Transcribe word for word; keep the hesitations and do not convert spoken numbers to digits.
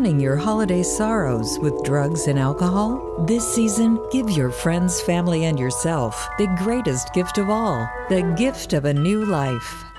drowning your holiday sorrows with drugs and alcohol? This season, give your friends, family, and yourself the greatest gift of all, the gift of a new life.